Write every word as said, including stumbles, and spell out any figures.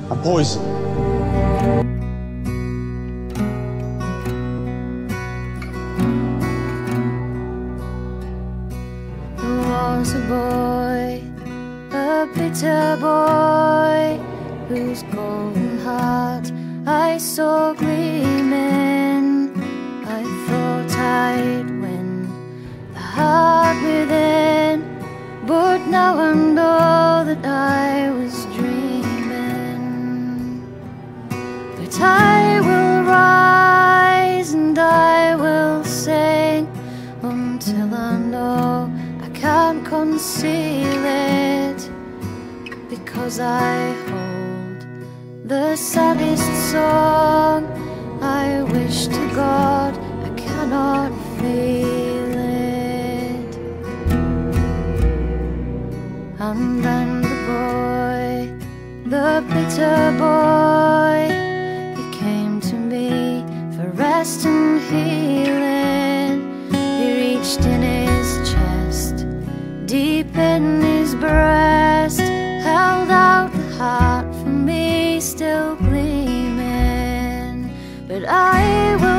A poison. There was a boy, a bitter boy, whose golden heart I saw gleaming. I thought I'd win the heart within, but now I know that I was dreaming. But I will rise and I will sing until I know I can't conceal it, because I hold the saddest song. I wish to God I cannot feel it. And then the boy, the bitter boy, he came to me for rest and healing. He reached in his chest, deep in his breast, held out the heart for me, still gleaming. But I will